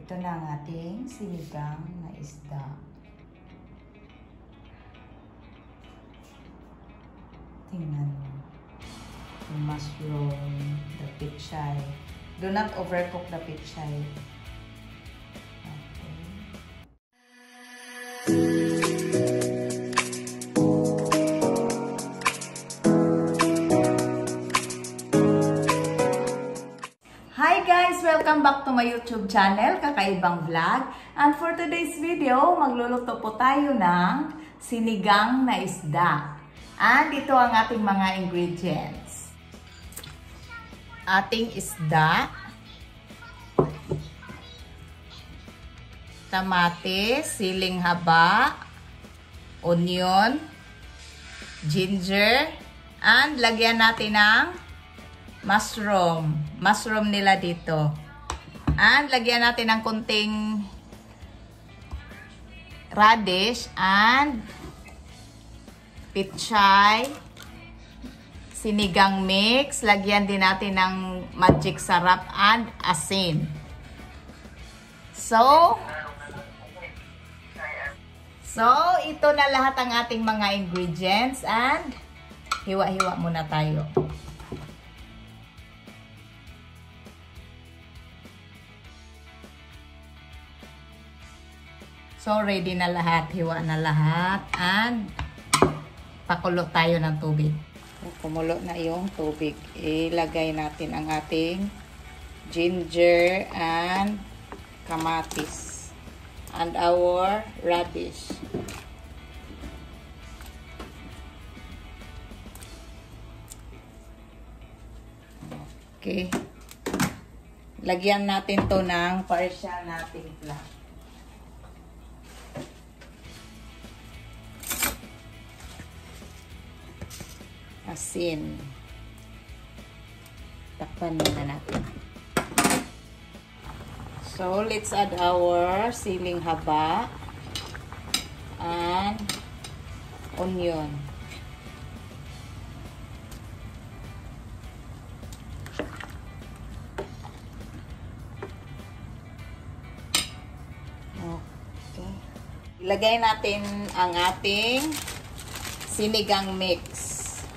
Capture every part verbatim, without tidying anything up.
Ito na ang ating sinigang na isda. Tingnan mo. Yung mushroom, the pichay. Do not overcook the pichay. Okay. Hi guys! Welcome back to my YouTube channel, Kakaibang Vlog. And for today's video, magluluto po tayo ng sinigang na isda. And ito ang ating mga ingredients. Ating isda, kamatis, siling haba, onion, ginger, and lagyan natin ng mushroom. Mushroom nila dito. And lagyan natin ng kunting radish and pichay, sinigang mix. Lagyan din natin ng magic sarap and asin. So, so ito na lahat ang ating mga ingredients and hiwa-hiwa muna tayo. So, ready na lahat. Hiwa na lahat. And, pakulo tayo ng tubig. Kumulo na yung tubig. Ilagay natin ang ating ginger and kamatis. And our radish. Okay. Lagyan natin to ng partial nating plat. Asin. Takpan muna natin. So, let's add our siling haba and onion. Okay. Ilagay natin ang ating sinigang mix.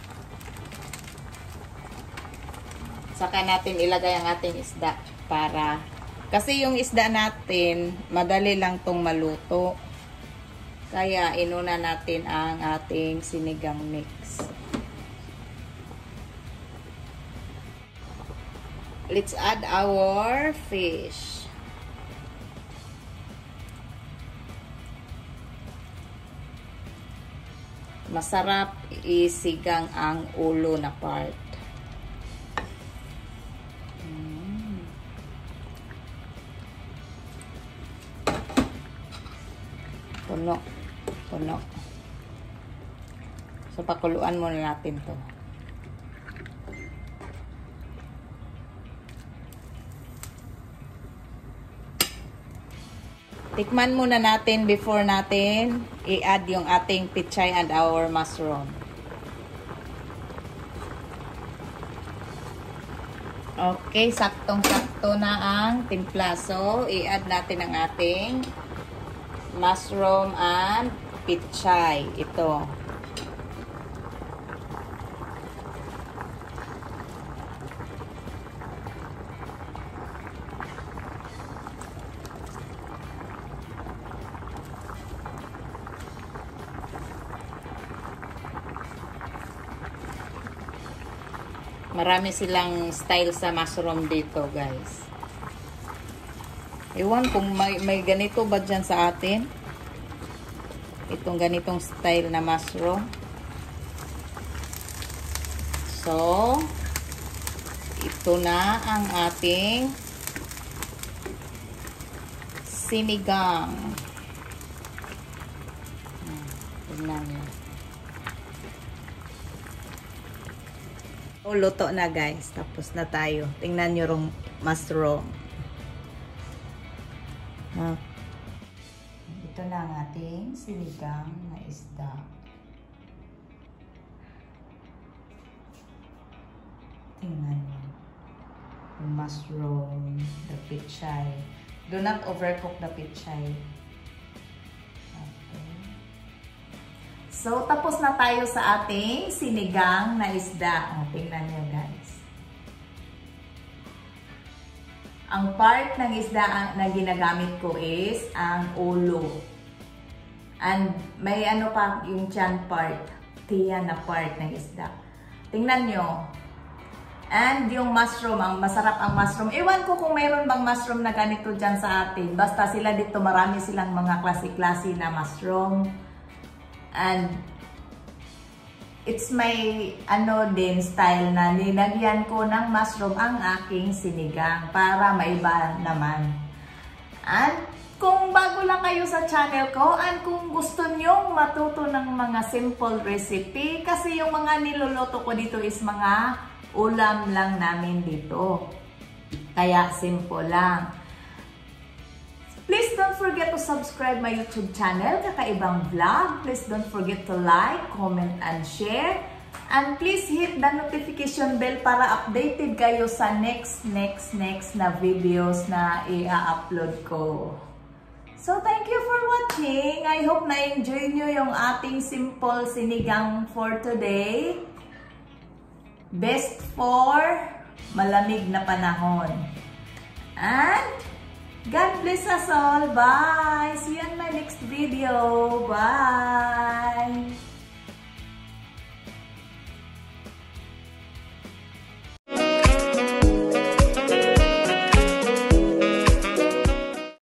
Saka natin ilagay ang ating isda para, kasi yung isda natin madali lang tong maluto. Kaya inuna natin ang ating sinigang mix. Let's add our fish. Masarap isigang ang ulo na part. Puno. Puno. So, pakuluan muna natin to. Tikman muna natin before natin i-add yung ating pichay and our mushroom. Okay, saktong-sakto na ang timpla. So, i-add natin ang ating mushroom and pichay. Ito. Marami silang style sa mushroom dito, guys. Ewan kung may, may ganito ba dyan sa atin. Itong ganitong style na mushroom. So, ito na ang ating sinigang. Tingnan nyo. O, luto na guys. Tapos na tayo. Tingnan nyo yung mushroom. Ah. Ito na ang ating sinigang na isda. Tingnan nyo. Yung mushroom, the pichay. Do not overcook the pechay. Okay. So, tapos na tayo sa ating sinigang na isda. O, tingnan nyo guys. Ang part ng isda na ginagamit ko is ang ulo. And may ano pa yung tiyan part. Tiyan na part ng isda. Tingnan nyo. And yung mushroom, ang masarap ang mushroom. Ewan ko kung mayroon bang mushroom na ganito dyan sa atin. Basta sila dito, marami silang mga klase-klase na mushroom. And it's my ano din style na nilagyan ko ng mushroom ang aking sinigang para maiba naman. And kung bago lang kayo sa channel ko, and kung gusto nyong matuto ng mga simple recipe, kasi yung mga niluluto ko dito is mga ulam lang namin dito. Kaya simple lang. Please don't forget to subscribe my YouTube channel, Kakaibang Vlog. Please don't forget to like, comment, and share. And please hit the notification bell para updated kayo sa next, next, next na videos na i-upload ko. So, thank you for watching. I hope na-enjoy nyo yung ating simple sinigang for today. Best for malamig na panahon. And, God bless us all. Bye! See you in my next video. Bye!